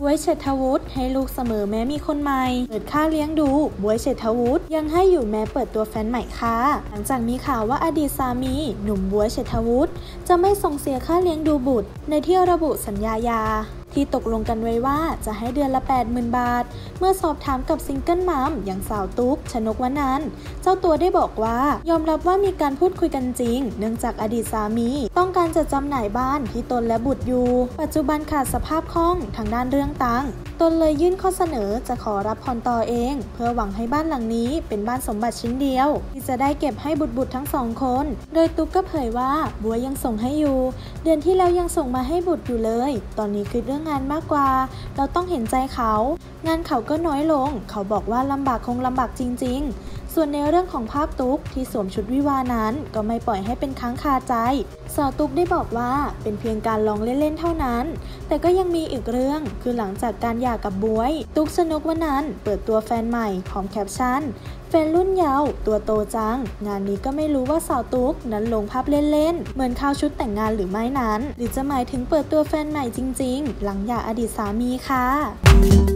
บ๊วยเชษฐวุฒิให้ลูกเสมอแม้มีคนใหม่เปิดค่าเลี้ยงดูบ๊วยเชษฐวุฒิยังให้อยู่แม้เปิดตัวแฟนใหม่ค่ะหลังจากมีข่าวว่าอดีตสามีหนุ่มบ๊วยเชษฐวุฒิจะไม่ส่งเสียค่าเลี้ยงดูบุตรในที่ระบุสัญญาที่ตกลงกันไว้ว่าจะให้เดือนละ 80,000 บาทเมื่อสอบถามกับซิงเกิลมัมอย่างสาวตุ๊กชนกวนันท์เจ้าตัวได้บอกว่ายอมรับว่ามีการพูดคุยกันจริงเนื่องจากอดีตสามีต้องการจะจำหน่ายบ้านที่ตนและบุตรอยู่ปัจจุบันขาดสภาพคล่องทางด้านเรื่องตังค์ตนเลยยื่นข้อเสนอจะขอรับผ่อนต่อเองเพื่อหวังให้บ้านหลังนี้เป็นบ้านสมบัติชิ้นเดียวที่จะได้เก็บให้บุตรทั้ง2 คนโดยตุ๊กก็เผยว่าบัวยังส่งให้อยู่เดือนที่แล้วยังส่งมาให้บุตรอยู่เลยตอนนี้คือเรื่องงานมากกว่าเราต้องเห็นใจเขางานเขาก็น้อยลงเขาบอกว่าลำบากคงลำบากจริงๆส่วนในเรื่องของภาพตุ๊กที่สวมชุดวิวานั้นก็ไม่ปล่อยให้เป็นค้างคาใจสาวตุ๊กได้บอกว่าเป็นเพียงการลองเล่นๆเท่านั้นแต่ก็ยังมีอีกเรื่องคือหลังจากการหย่ากับบ๊วยตุ๊กชนกวนันท์เปิดตัวแฟนใหม่พร้อมแคปชั่นแฟนรุ่นเยาว์ตัวโตจังงานนี้ก็ไม่รู้ว่าสาวตุ๊กนั้นลงภาพเล่นๆเหมือนเข้าชุดแต่งงานหรือไม่นั้นหรือจะหมายถึงเปิดตัวแฟนใหม่จริงๆหลังหย่าอดีตสามีค่ะ